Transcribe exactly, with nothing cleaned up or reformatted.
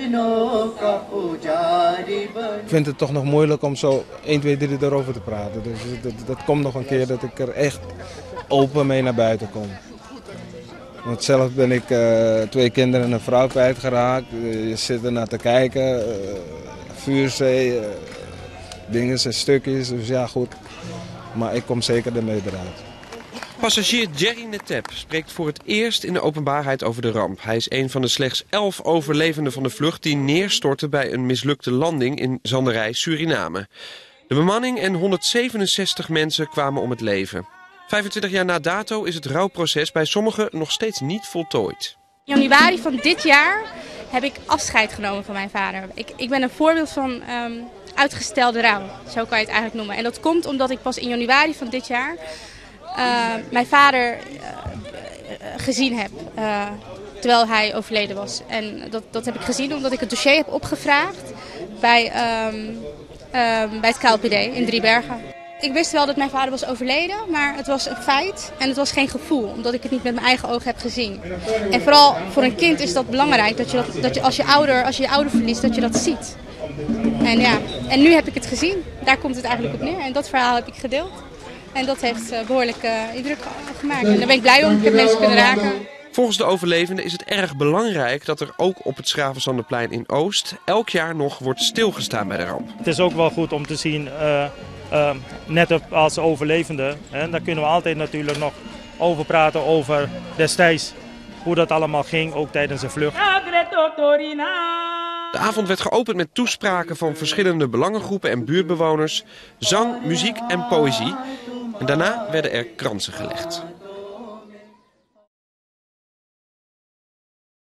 Ik vind het toch nog moeilijk om zo één, twee, drie erover te praten. Dus dat, dat komt nog een keer dat ik er echt open mee naar buiten kom. Want zelf ben ik uh, twee kinderen en een vrouw kwijtgeraakt. Uh, je zit er naar te kijken. Uh, vuurzee, uh, dingen en stukjes. Dus ja, goed. Maar ik kom zeker ermee eruit. Passagier Jerry Netep spreekt voor het eerst in de openbaarheid over de ramp. Hij is een van de slechts elf overlevenden van de vlucht die neerstortte bij een mislukte landing in Zanderij, Suriname. De bemanning en honderdzevenenzestig mensen kwamen om het leven. vijfentwintig jaar na dato is het rouwproces bij sommigen nog steeds niet voltooid. In januari van dit jaar heb ik afscheid genomen van mijn vader. Ik, ik ben een voorbeeld van um, uitgestelde rouw, zo kan je het eigenlijk noemen. En dat komt omdat ik pas in januari van dit jaar uh, mijn vader uh, gezien heb, uh, terwijl hij overleden was. En dat, dat heb ik gezien omdat ik het dossier heb opgevraagd bij, um, um, bij het K L P D in Driebergen. Ik wist wel dat mijn vader was overleden, maar het was een feit en het was geen gevoel, omdat ik het niet met mijn eigen ogen heb gezien. En vooral voor een kind is dat belangrijk, dat je, dat, dat je, als, je ouder, als je je ouder verliest, dat je dat ziet. En, ja, en nu heb ik het gezien, daar komt het eigenlijk op neer. En dat verhaal heb ik gedeeld. En dat heeft uh, behoorlijk uh, indruk gemaakt. En daar ben ik blij om, ik heb mensen kunnen raken. Volgens de overlevenden is het erg belangrijk dat er ook op het Schravenzanderplein in Oost elk jaar nog wordt stilgestaan bij de ramp. Het is ook wel goed om te zien, uh, uh, net als overlevenden, hè, daar kunnen we altijd natuurlijk nog over praten over destijds hoe dat allemaal ging, ook tijdens de vlucht. De avond werd geopend met toespraken van verschillende belangengroepen en buurtbewoners, zang, muziek en poëzie. En daarna werden er kransen gelegd.